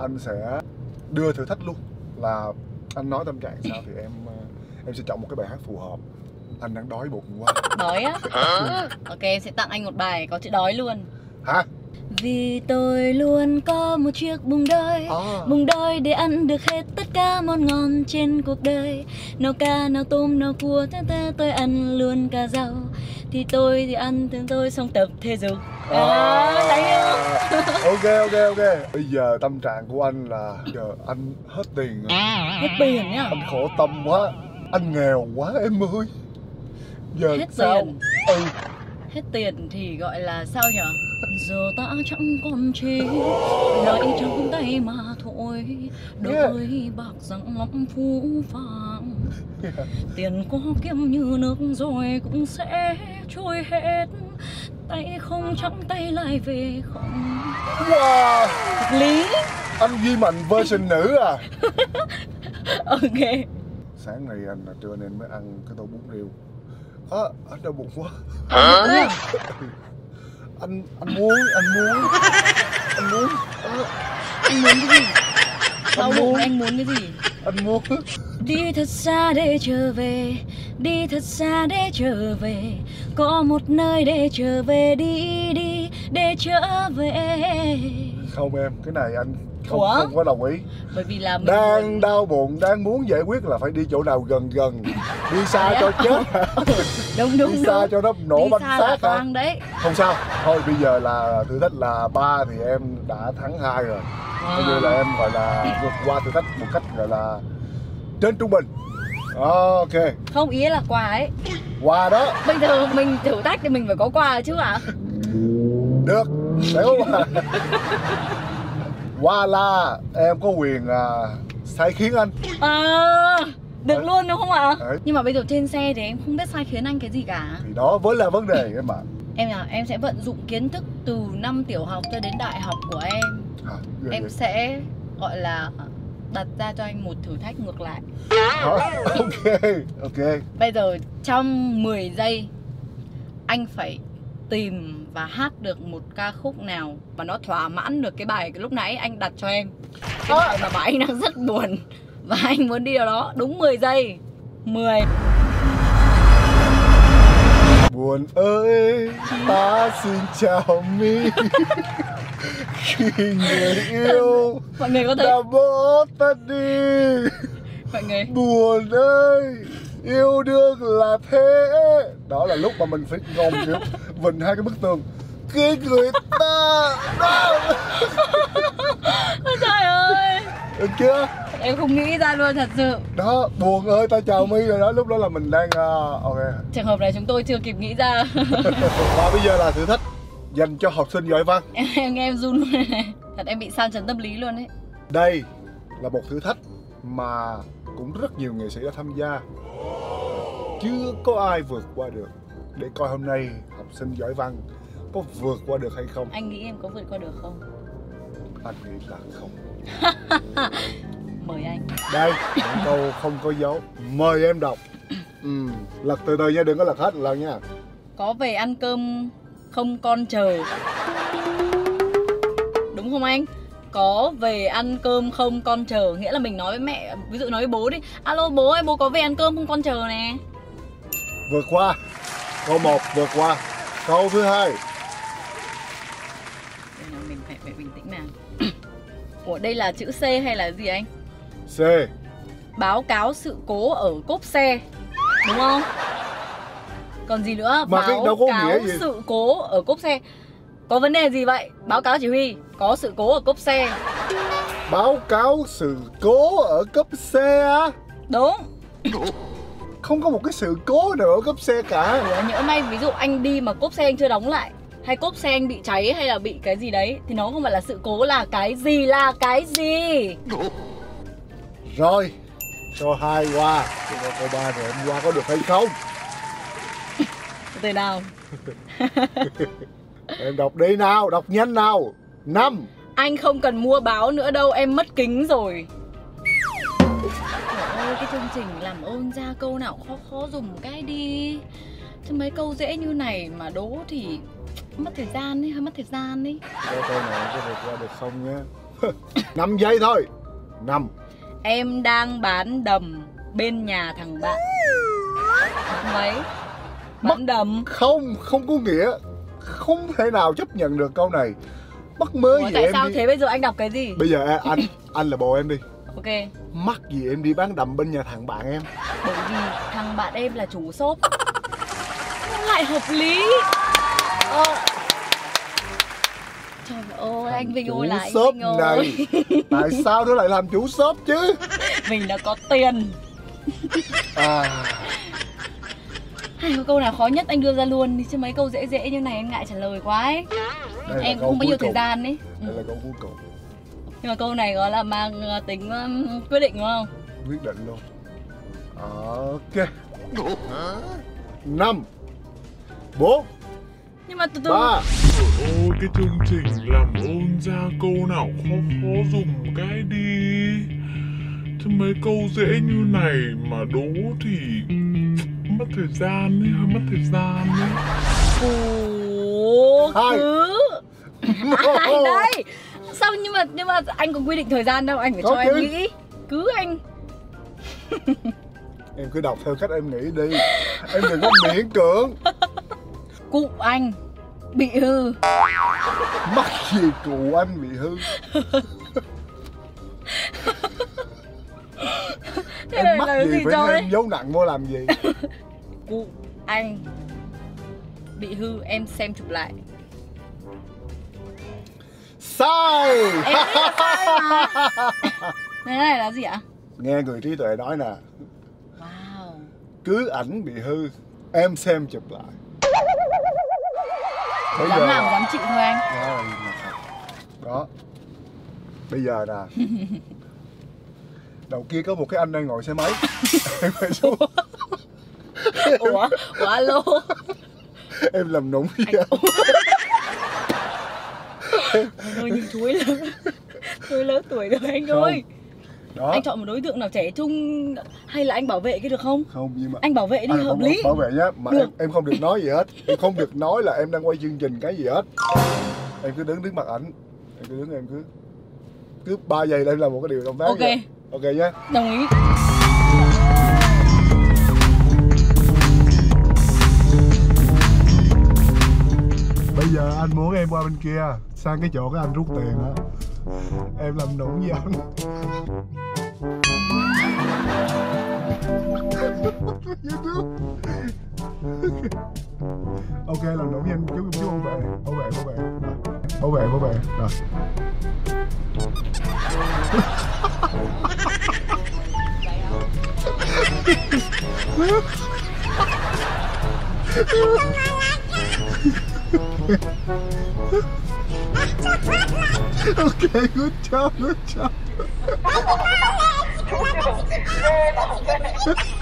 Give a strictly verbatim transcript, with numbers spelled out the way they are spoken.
anh sẽ đưa thử thách luôn. Là anh nói tâm trạng sao thì em em sẽ chọn một cái bài hát phù hợp. Anh đang đói bụng quá. Đói á? Hả? Ok, em sẽ tặng anh một bài có chữ đói luôn. Hả? Vì tôi luôn có một chiếc bụng đói, à. Bụng đói để ăn được hết tất cả món ngon trên cuộc đời. Nào cá, nào tôm, nào cua, thế thế tôi ăn luôn cả rau. Thì tôi thì ăn, thì tôi xong tập thể dục. À, à thấy không? Ok, ok, ok. Bây giờ tâm trạng của anh là giờ anh hết tiền rồi. Hết tiền nhá? Anh khổ tâm quá. Anh nghèo quá em ơi. Giờ hết sao? Tiền. Ừ. Hết tiền thì gọi là sao nhở? Giờ ta chẳng còn chi lại trong tay mà thôi. Đời yeah. Bạc răng lắm phú phàng. Yeah. Tiền có kiếm như nước rồi cũng sẽ trôi hết. Tay không trong tay lại về không. Wow. Thật lý. Anh Duy Mạnh version nữ à? Ok. Sáng nay anh là trưa nên mới ăn cái tô bún riêu. À, anh đau bụng quá. Hả? anh anh muốn anh muốn anh muốn à, anh muốn cái gì? Đau bụng anh muốn cái gì? Anh muốn đi thật xa để trở về, đi thật xa để trở về, có một nơi để trở về, đi đi để trở về. Không em, cái này anh không, không có đồng ý. Bởi vì là mình đang muốn... đau bụng, đang muốn giải quyết là phải đi chỗ nào gần gần, đi xa cho chết. Đúng đúng đi xa đúng. cho nó nổ banh xác hả? Đấy. Không sao, thôi bây giờ là thử thách là ba thì em đã thắng hai rồi. À. Bây giờ là em gọi là vượt qua thử thách một cách gọi là trên trung bình. Ok. Không, ý là quà ấy. Quà đó. Bây giờ mình thử thách thì mình phải có quà chứ ạ? À? Được, để có quà. Quà là em có quyền à, sai khiến anh. À, được đấy. Luôn đúng không ạ? Đấy. Nhưng mà bây giờ trên xe thì em không biết sai khiến anh cái gì cả. Thì đó mới là vấn đề em ạ. Em là em sẽ vận dụng kiến thức từ năm tiểu học cho đến đại học của em. À, em vậy? Sẽ gọi là đặt ra cho anh một thử thách ngược lại. À, ok, ok. Bây giờ trong mười giây anh phải tìm và hát được một ca khúc nào mà nó thỏa mãn được cái bài lúc nãy anh đặt cho em. Cái bài mà bảo anh đang rất buồn và anh muốn đi vào đó. Đúng mười giây. Mười. Buồn ơi, ta xin chào mi. Khi người yêu mọi người có thấy đã bỏ ta đi. Mọi người buồn ơi, yêu đương là thế. Đó là lúc mà mình phải gồng kiểu vịnh hai cái bức tường. Khi người ta đó. Trời ơi. Được chưa? Em không nghĩ ra luôn thật sự. Đó, buồn ơi ta chào mi rồi đó. Lúc đó là mình đang uh, ok. Trường hợp này chúng tôi chưa kịp nghĩ ra. Và bây giờ là thử thách dành cho học sinh giỏi văn. Em, em nghe em run luôn này. Thật em bị san chấn tâm lý luôn đấy. Đây là một thử thách mà cũng rất nhiều nghệ sĩ đã tham gia. Chưa có ai vượt qua được. Để coi hôm nay học sinh giỏi văn có vượt qua được hay không. Anh nghĩ em có vượt qua được không? Anh nghĩ là không. Mời anh. Đây, những câu không có dấu. Mời em đọc. ừ, Lật từ từ nha, đừng có lật hết một lần nha. Có về ăn cơm không con chờ. Đúng không anh? Có về ăn cơm không con chờ. Nghĩa là mình nói với mẹ, ví dụ nói với bố đi. Alo bố ơi, bố có về ăn cơm không con chờ nè. Vượt qua. Câu một vượt qua. Câu thứ hai. Mình phải, phải bình tĩnh nào. Ủa đây là chữ C hay là gì anh? C. Báo cáo sự cố ở cốp xe. Đúng không? Còn gì nữa? Mà báo đâu có cáo nghĩa gì? Sự cố ở cốp xe. Có vấn đề gì vậy? Báo cáo chỉ huy. Có sự cố ở cốp xe. Báo cáo sự cố ở cốp xe á? Đúng. Không có một cái sự cố nào ở cốp xe cả. Ủa, nhỡ may ví dụ anh đi mà cốp xe anh chưa đóng lại, hay cốp xe anh bị cháy hay là bị cái gì đấy, thì nó không phải là sự cố, là cái gì là cái gì. Rồi, câu hai qua. Câu ba rồi em qua có được hay không? Từ nào? Em đọc đi nào, đọc nhanh nào. Năm. Anh không cần mua báo nữa đâu, em mất kính rồi. Trời ơi, cái chương trình làm ơn ra câu nào khó khó dùng cái đi. Chứ mấy câu dễ như này mà đố thì mất thời gian ấy, hơi mất thời gian ấy. Câu câu này có vượt qua được không nhá? Năm giây thôi. Năm. Em đang bán đầm bên nhà thằng bạn. Bán mấy? Bán đầm. Không, không có nghĩa. Không thể nào chấp nhận được câu này. Mắc mớ Ủa, gì tại em sao đi... thế? Bây giờ anh đọc cái gì? Bây giờ anh anh là bồ em đi. Ok. Mắc gì em đi bán đầm bên nhà thằng bạn em? Bởi vì thằng bạn em là chủ shop. Lại hợp lý. Ờ. Trời ơi, anh Vinh ơi là anh shop Vinh ơi. này. Tại sao nó lại làm chủ shop chứ? Mình đã có tiền. À. Hay có câu nào khó nhất anh đưa ra luôn đi chứ mấy câu dễ dễ như này em ngại trả lời quá ấy. Em không bao nhiêu thời gian ấy. Đây là câu cuối cùng. Nhưng mà câu này gọi là mang tính um, quyết định đúng không? Quyết định luôn. Ok. Năm. Bốn. Nhưng mà từ từ. Ba. Ôi cái chương trình làm ơn ra câu nào khó khó dùng cái đi. Chứ mấy câu dễ như này mà đố thì mất thời gian ấy, hơi mất thời gian ấy. Ủa Hai. cứ ai đây? Sao nhưng mà nhưng mà anh có quy định thời gian đâu, anh phải Có cho chứ. em nghĩ. Cứ anh. Em cứ đọc theo cách em nghĩ đi. Em đừng có miễn cưỡng. Cụ anh bị hư. Mắc gì cụ anh bị hư? Thế Em này mắc là gì gì phải cho thêm đấy? dấu nặng vô làm gì? Cụ anh bị hư, em xem chụp lại. Sai. Em nghĩ là sai mà. Này này là gì ạ? Nghe người trí tuệ nói nè, Wow. cứ ảnh bị hư, em xem chụp lại. Bây Dám giờ làm dám chịu thôi anh. đó là mặt thật. Đó. Bây giờ nè. Đầu kia có một cái anh đang ngồi xe máy. Em phải xuống. Ủa? Ủa alo. Em làm nũng gì vậy? Thôi nhưng thúi lớn. Thúi lớn tuổi rồi anh Không. ơi. Đó. Anh chọn một đối tượng nào trẻ trung hay là anh bảo vệ cái được không? Không, nhưng mà Anh bảo vệ đi, anh hợp không lý. bảo vệ nhá, mà Được. em em không được nói gì hết. Em không được nói là em đang quay chương trình cái gì hết. Em cứ đứng trước mặt ảnh. Em cứ đứng em cứ cứ ba giây là em làm một cái điều động tác. Ok. vậy. Ok nhá. Đồng ý. Bây giờ anh muốn em qua bên kia, sang cái chỗ cái anh rút tiền á. Em làm nũng với anh. Ok, làm nũng với anh, chú chú bảo vệ, bảo vệ, bảo vệ, rồi. Bảo vệ, bảo vệ, rồi. Okay, good job, good job.